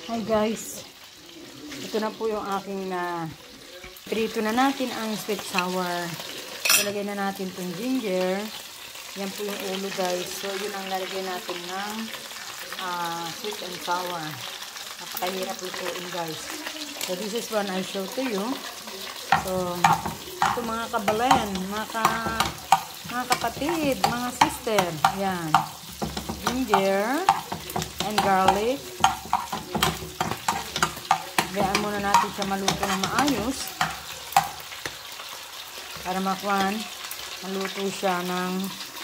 Hi guys, ito na po yung aking prito na natin ang sweet sour. Ilagay na natin itong ginger. Yan po yung ulo guys. So yun ang lalagay natin ng sweet and sour. Napakahirap lutuin guys. So this is one I show to you. So ito mga kabalen, mga kapatid, mga sister. Yan. Ginger and garlic. Gayaan muna natin siya maluto na maayos para maluto siya ng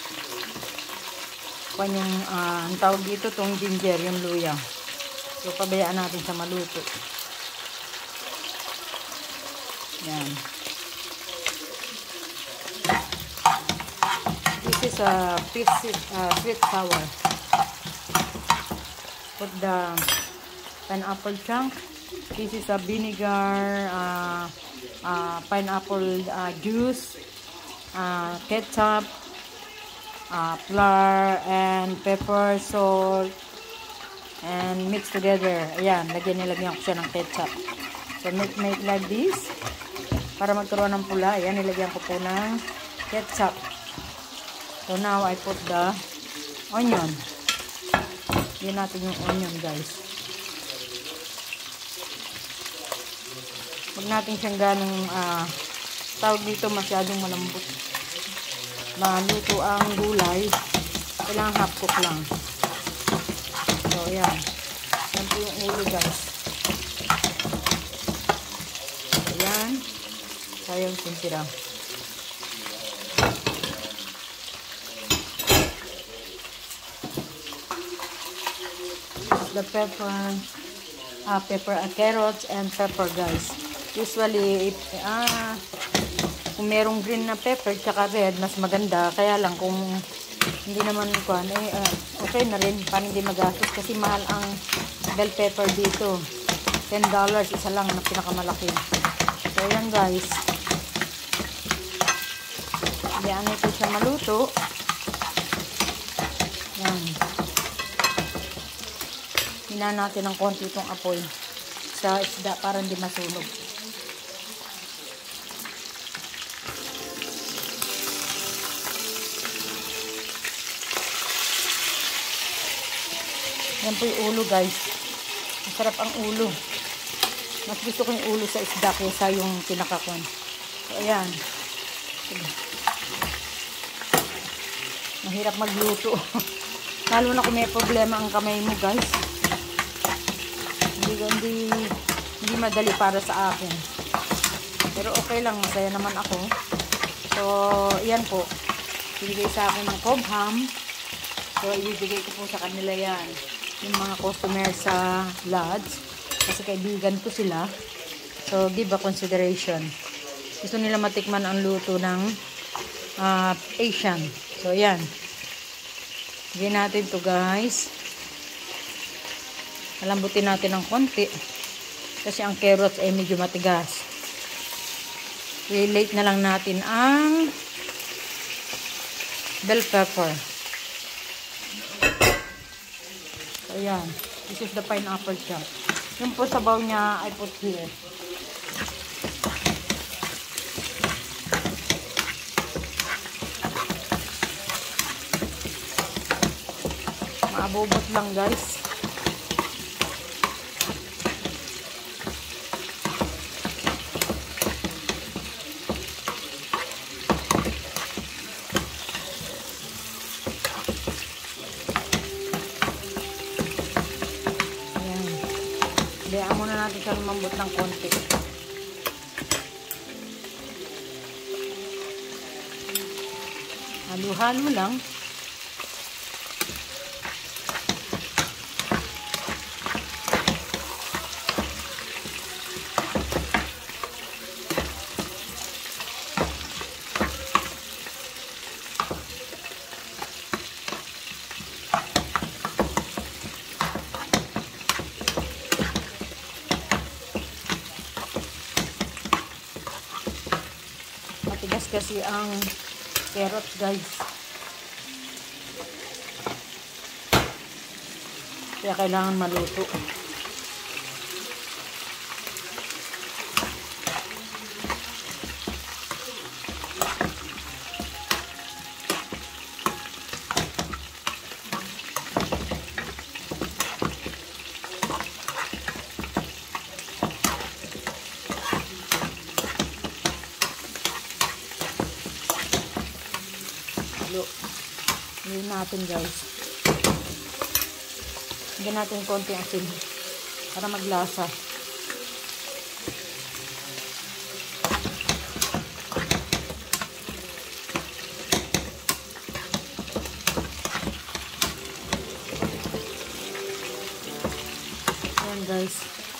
yung ang tawag dito tong ginger, yung luya. So pabayaan natin siya maluto. Yan. This is a sweet sour. Put the pineapple chunk. This is a vinegar, pineapple juice, ketchup, flour, and pepper, salt, and mix together. Ayan, nilagyan ko siya ng ketchup. So, make like this. Para magkaroon ng pula, ayan, nilagyan ko po ng ketchup. So, now I put the onion. Yan natin yung onion, guys. Huwag natin siyang ganong tawag dito masyadong malambot. Maluto ang gulay. Kailangan half cook lang. So, ayan. Yan po yung ulo guys. Ayan. Sayang sintira. The pepper, carrots and pepper guys. Usually, kung merong green na pepper tsaka red, mas maganda. Kaya lang kung hindi naman okay na rin. Paano hindi magastos kasi mahal ang bell pepper dito. $10 isa lang na pinakamalaki. So, yan guys. Yan ito siya maluto. Yan. Hina natin ng konti itong apoy sa isda para hindi masunog. Yan po yung ulo guys. Masarap ang ulo. Mas gusto ko yung ulo sa isda kaysa yung pinakakon. So ayan. Mahirap magluto. Lalo na kung may problema ang kamay mo guys. Hindi madali para sa akin. Pero okay lang, masaya naman ako. So yan po. Binigay sa akin ng Cobham. So ibibigay ko po sa kanila yan. Yung mga customer sa lodge. Kasi kaibigan ko sila. So give a consideration. Gusto nila matikman ang luto ng Asian. So yan. Bigyan natin to guys. Malambutin natin ng konti. Kasi ang carrots ay medyo matigas. Relate na lang natin ang bell pepper. So, ayan. This is the pineapple chunk. Yung po sabaw niya, I put here. Maabobot lang guys. Kaya muna natin siya lumambot ng konti. Halo-halo lang. Matigas kasi ang carrots guys. Kaya kailangan maluto. natin guys. Lagyan natin konti asin para maglasa. Ayan guys.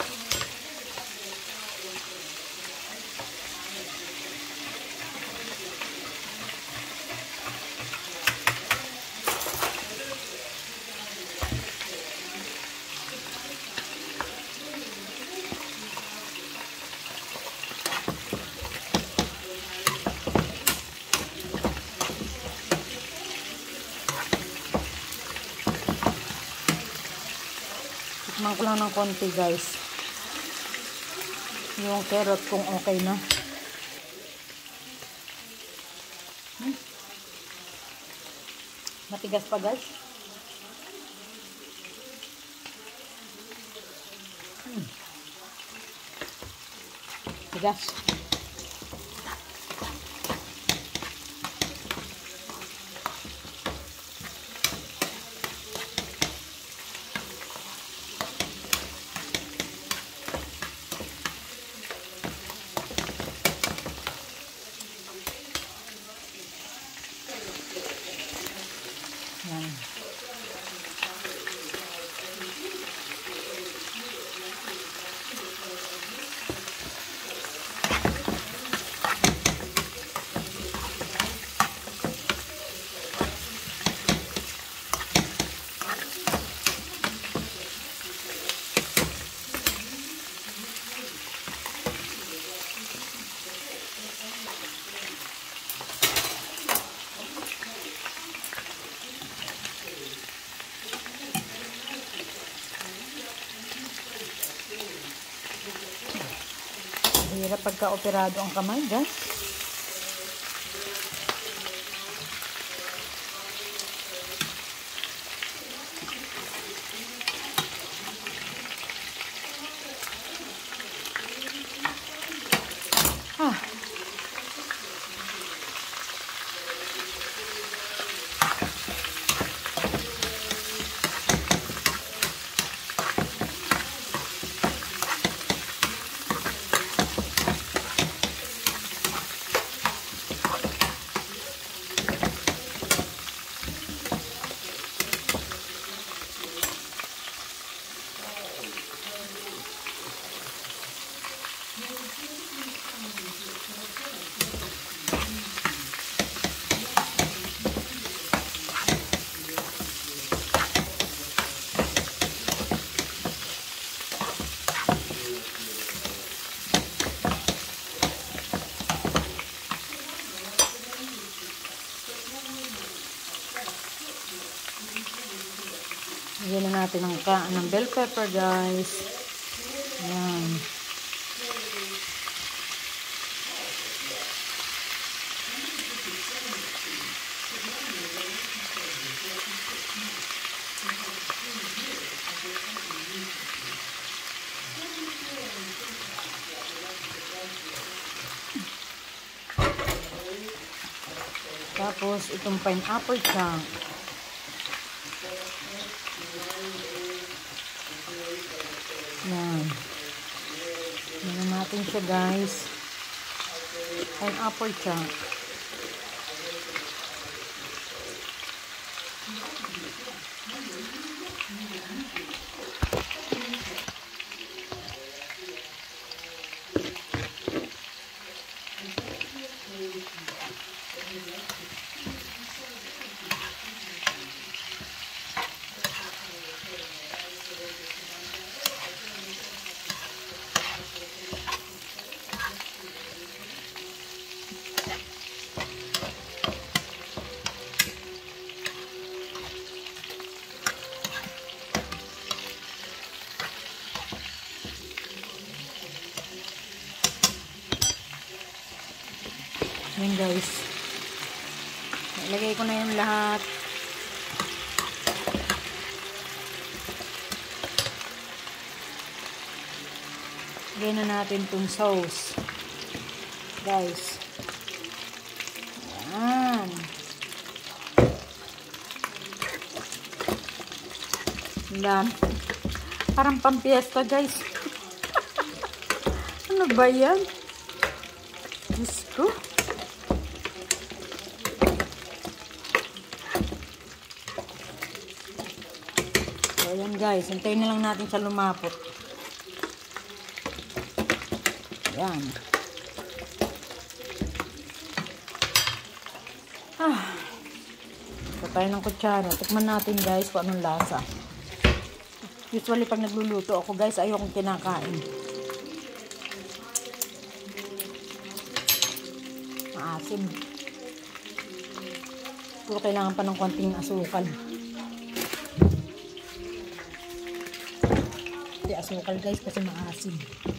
Tikman ko lang ng konti guys. Yung carrot kung okay na. Matigas pa guys. Tigas. Yan. Hirap pagka-operado ang kamay, guys. Lagyan na natin ng bell pepper, guys. Ayan. Tapos, itong pineapple chunk. Yan. Yan natin siya, guys. Pineapple chunk. Yan guys. Ilagay ko na yung lahat. Lagay na natin itong sauce. Guys. Yan. Yan. Parang pampiesta, guys. Ano ba yan? Diyos ko. So, ayan guys. Hintayin na lang natin siya lumapot. Ayan. So, tayo ng kutsara. Tikman natin guys kung anong lasa. Usually pag nagluluto ako guys, ayokong kinakain. Maasim. Puro kailangan pa ng konting asukal. Hindi asukal guys kasi maasim.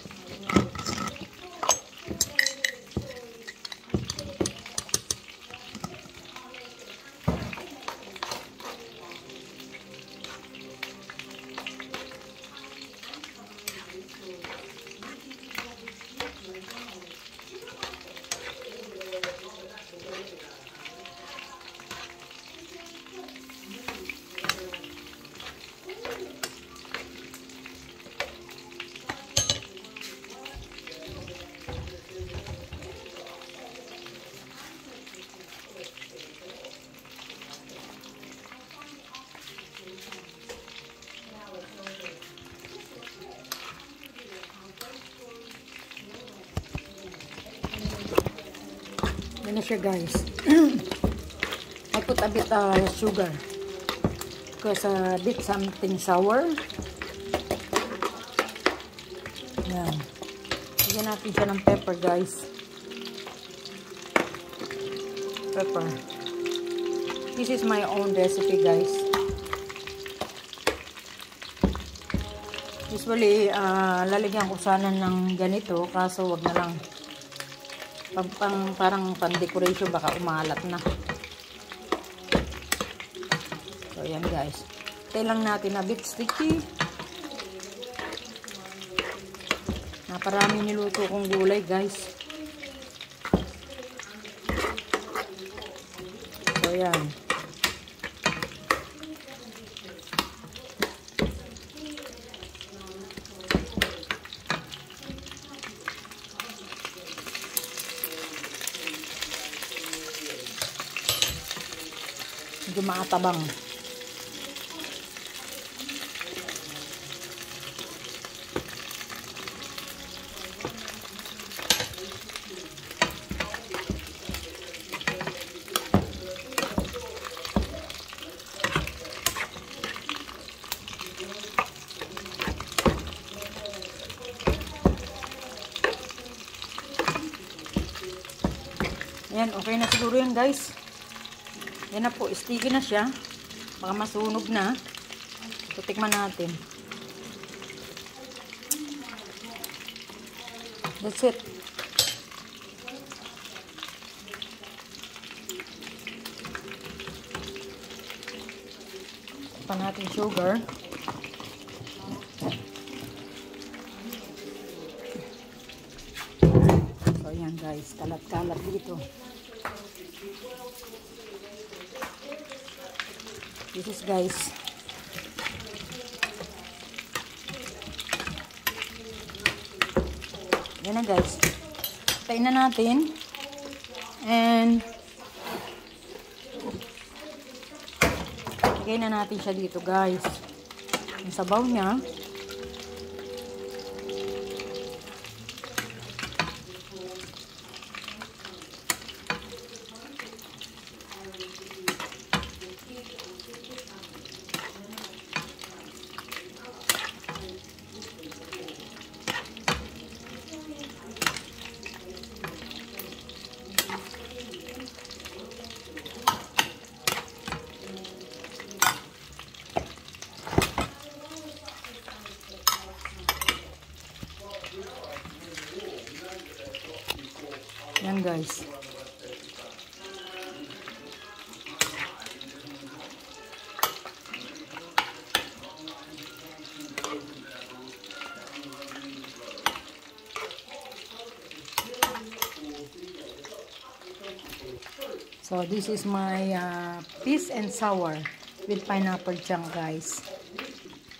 Yan na siya guys. I put a bit sugar because a bit something sour. Yan. Bigyan natin siya ng pepper guys. Pepper. This is my own recipe guys. Usually lalagyan ko sana ng ganito kaso wag na lang. Parang pan-decoration baka umalat na. So yan guys. Tayo lang natin a bit sticky. Naparami niluto kong gulay guys. So yan. Medyo maatabang. Ayan, okay na siguro yan guys. Yan na po, sticky na siya. Baka masunog na. So, tikman natin. That's it. Tikman natin sugar. So, yan guys. Kalat-kalat dito. This is guys. Yan na guys. Tayin na natin. And lagay na natin siya dito guys. Yung sabaw niya. Yan guys. So this is my peas and sour with pineapple chunk guys.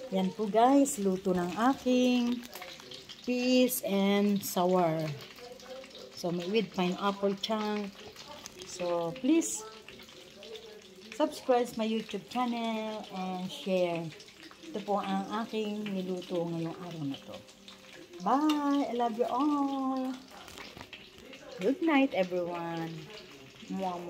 Yan po guys, luto ng aking peas and sour. So may with pineapple chunk. So please subscribe my YouTube channel and share. Ito po ang aking niluto ngayong araw na to. Bye! I love you all! Good night everyone! Mwah, mwah.